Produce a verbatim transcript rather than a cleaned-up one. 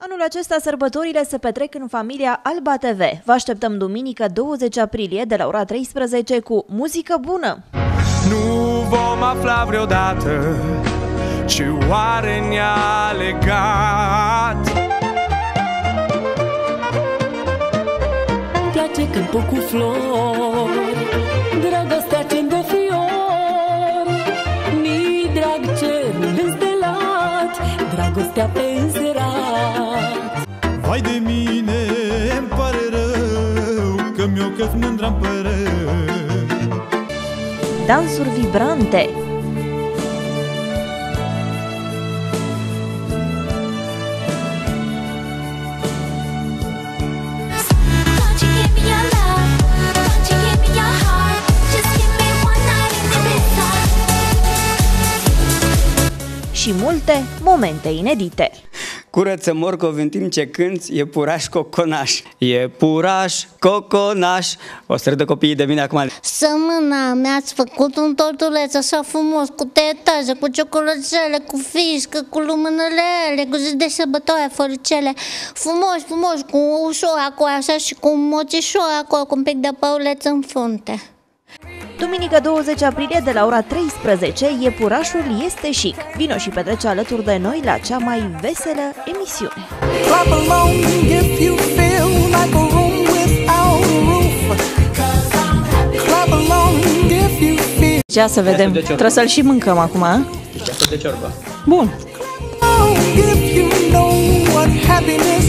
Anul acesta sărbătorile se petrec în familia Alba T V. Vă așteptăm duminică douăzeci aprilie de la ora treisprezece cu muzică bună. Nu vom afla vreodată ce oare ne-a legat. Place câmpul cu flori, dragostea ce-mi fiori, mi drag cerul înstelat, dragostea pe înserat. Vai de mine, îmi pare rău că mi-o căs mândra-n părău. Dansuri vibrante, și multe momente inedite. Curăță morcovi în timp ce cânti, e puraș coconaș. E puraș coconaș. O să râdă copiii de mine acum. Sămâna mi-ați făcut un tortuleț așa frumos, cu tetaje, cu ciocolățele, cu fișcă, cu lumânălele, cu zi de sărbătoare, făricele. Frumos, frumos, cu ușor acolo, așa, și cu un moțișor acolo, cu un pic de păuleț în frunte. Duminică douăzeci aprilie de la ora treisprezece, Iepurașul este chic. Vino și petrece alături de noi la cea mai veselă emisiune. Ia să vedem, trebuie să-l și mâncăm acum, a? Deci asta de ciorbă. Bun.